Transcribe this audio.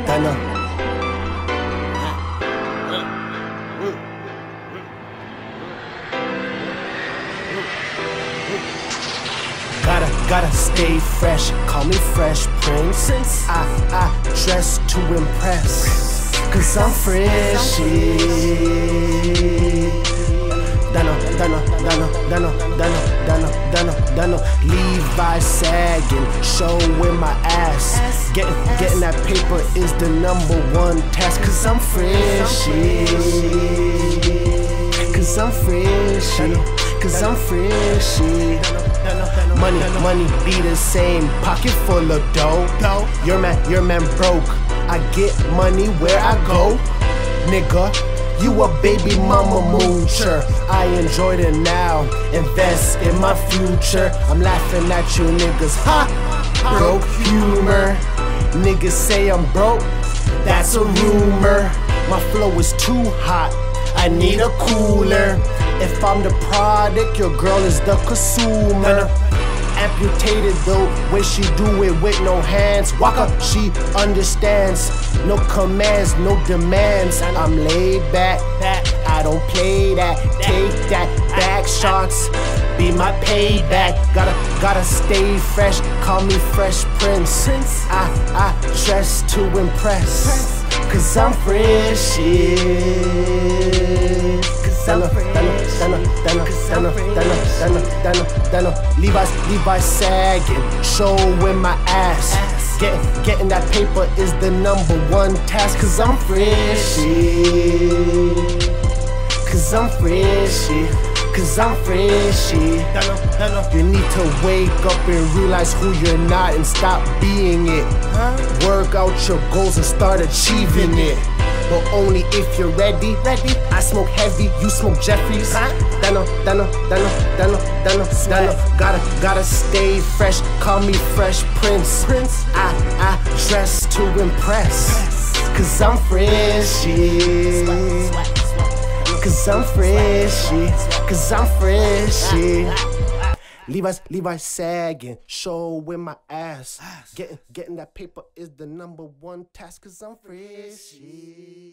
Gotta stay fresh, call me Fresh Prince. I dress to impress, cause I'm freshy. Dano, Levi sagging, showing my ass. Getting that paper is the #1 task, cause I'm freshy. Cause I'm freshy. Cause I'm freshy. Money be the same, pocket full of dough. Your man broke, I get money where I go. Nigga, you a baby mama moocher. I enjoy it now, invest in my future. I'm laughing at you niggas, ha! Broke humor. Niggas say I'm broke, that's a rumor. My flow is too hot, I need a cooler. If I'm the product, your girl is the consumer. Amputated though, way she do it with no hands. Waka, she understands. No commands, no demands. I'm laid back, I don't play that. Take that, back shots, be my payback. Gotta stay fresh, call me Fresh Prince. I dress to impress, cause I'm freshy. Levi sagging, showing my ass. Getting that paper is the #1 task, cause I'm freshy. Cause I'm freshy. Cause I'm freshy. You need to wake up and realize who you're not and stop being it. Work out your goals and start achieving it. But only if you're ready. I smoke heavy, you smoke Jeffries. Dano. Gotta stay fresh, call me Fresh Prince. I dress to impress, cause I'm freshy. Cause I'm freshy. Cause I'm freshy. Levi sagging, showing my ass. Getting that paper is the #1 task, cause I'm freshy.